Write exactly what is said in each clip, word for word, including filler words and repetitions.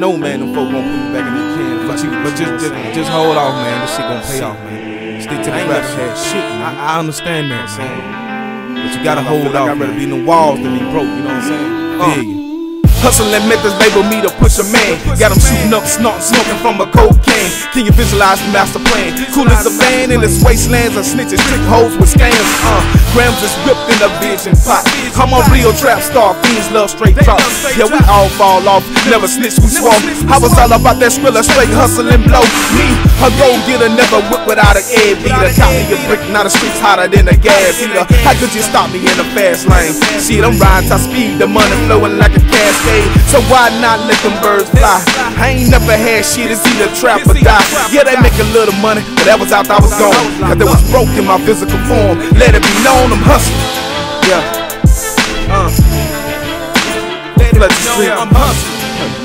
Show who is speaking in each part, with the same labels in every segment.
Speaker 1: know, man, them folk gon' put me back in the can. But, you, but just, just, just hold off, man. This shit gon' pay off, man. Stick to the rap shit. I, I understand that, man. But you gotta hold off. I'd rather be in the walls than be broke. You know what I'm saying? Feel you. Hustling methods label me to push a man. Got him shooting up, snorting, smoking from a cocaine. Can you visualize the master plan? Cool as a man in his wastelands and snitches, trick hoes with scams. Uh, grams is whipped in a vision pot. I'm a real trap star, fiends love straight drops. Yeah, we all fall off, never snitch, we swore. I was all about that skrilla, straight hustling blow. Me, a gold getter, never whip without an air beater. Caught me a brick, now the streets hotter than a gas heater. How could you stop me in the fast lane? Shit, I'm riding top speed, the money flowing like a cascade. So why not let them birds fly? I ain't never had shit, it's either trap or die. Yeah, they make a little money, but that was after I was gone. Cause they was broke in my physical form. Let it be known I'm hustling. Yeah. Uh. Let it be known I'm hustling.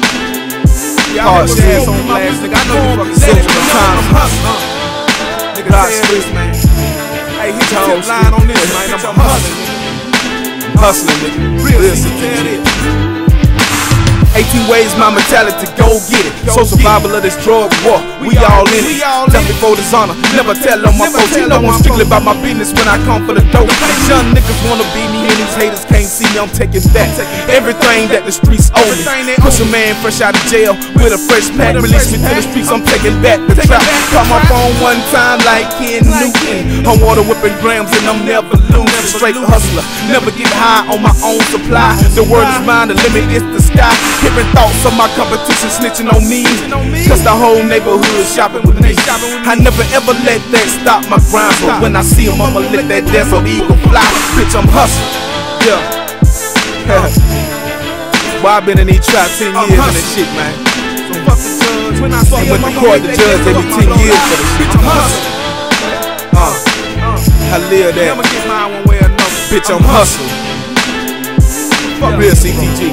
Speaker 1: Hard stance on blast, nigga. I know you fucking sick of the time. I'm hustling. Nigga, God streets, man. Hey, hit your tip line on this, man. I'm hustling. I'm hustling, nigga. Real C T G. eighteen ways my mentality, go get it. So survival of this drug war, we all in it. Tell me for dishonor, never tell on my folks. You know I'm strictly about my business when I come for the dope. These young niggas wanna be me and these haters can't see me, I'm taking back everything that the streets owe me. Push a man fresh out of jail with a fresh pack, release me to the streets, I'm taking back the trap. Call my phone one time like Ken Newton. I'm water whipping grams and I'm never losing. Straight hustler, never get high on my own supply. The word is mine, the limit is the sky. Hearing thoughts of my competition snitching on me, cause the whole neighborhood shopping with me. I never ever let that stop my grind, but when I see them I'ma let that desert eagle fly. Bitch, I'm hustling. Yeah. Boy, I been in these trap ten years and that shit, man. And when the court, the judge, they be ten years for this shit. I'm hustling. Uh, I live that. Bitch, I'm hustling. Real C T G.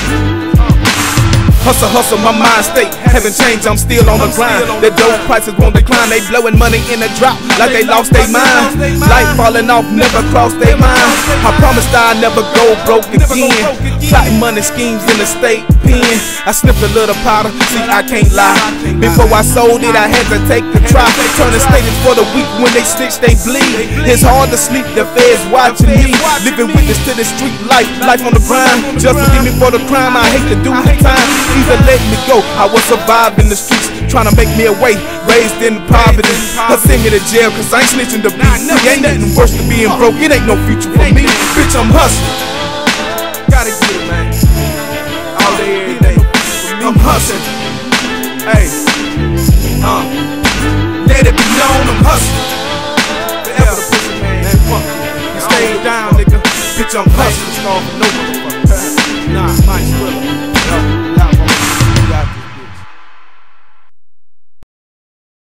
Speaker 1: Hustle, hustle, my mind state haven't changed, I'm still on the grind. The dope prices won't decline, they blowing money in a drop like they lost their mind. Life falling off, never crossed their mind. I promised I'd never go broke again. Plotting money schemes in the state pen. I sniffed a little powder, see I can't lie. Before I sold it, I had to take the try. Turning status for the weak, when they snitch, they bleed. It's hard to sleep, the feds watching me. Living witness to the street life, life on the grind. Just forgive me for the crime, I hate to do the time. Either let me go, I will survive in the streets, trying to make me a way, raised in poverty. Or send me to jail, cause I ain't snitching to be free. Ain't nothing worse than being broke, it ain't no future for me. Bitch, I'm hustling. Gotta get it, man. All day, every day. I'm hustling. Hey, uh, let it be known I'm hustling. Forever the pussy, man. You stay down, nigga. Bitch, I'm hustling.